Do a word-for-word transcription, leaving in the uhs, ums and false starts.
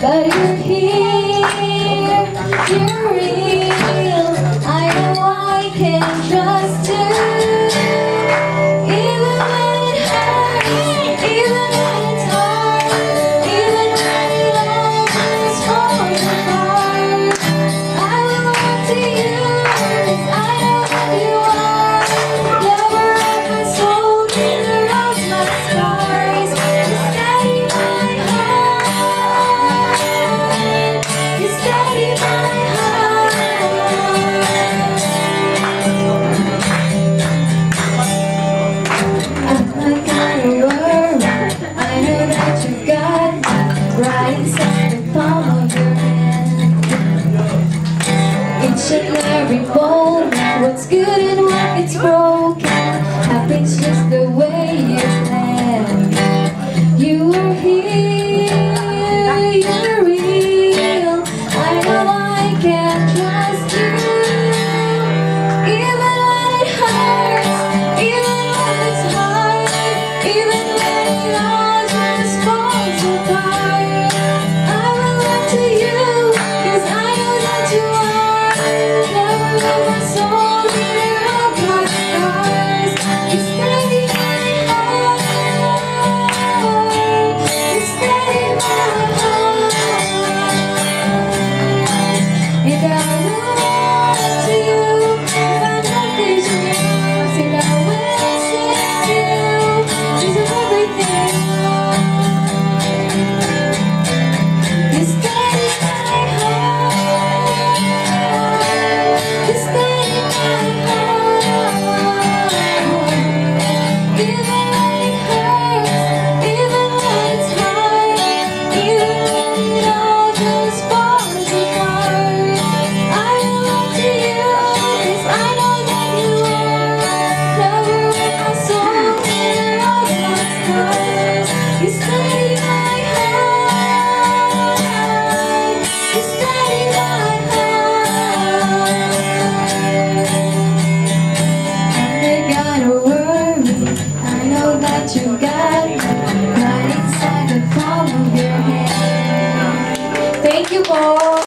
But you're here, you're real. I know I can trust you. Even when it hurts, even when it's hard, even when it all just falls apart, I will look to you, 'cause I know that you are lover of my soul, healer of my scars. You steady my heart, you steady my heart. I'm not gonna worry, I know that you got me right inside the palm of your hand. Each and every moment, what's good and what gets broken happens just the way you planned. You are here, you're real. I know I can trust you. Even when it hurts, even when it's hard, even when it all just falls apart, I will look to you, 'cause I know that you are lover of my soul, healer of my scars. You steady my heart, you steady my heart. And I will look to you, if I know there's yours, and I will sing to you, 'cause of everything. You steady my heart, you steady my heart. Even when it hurts, even when it's hard, even when it all just falls apart, I will look to you, 'cause I know that you are lover of my soul, healer of my scars. You steady my heart, you steady my heart. I ain't gotta worry, I know that you got me right inside the palm of your hand. Thank you, Paul.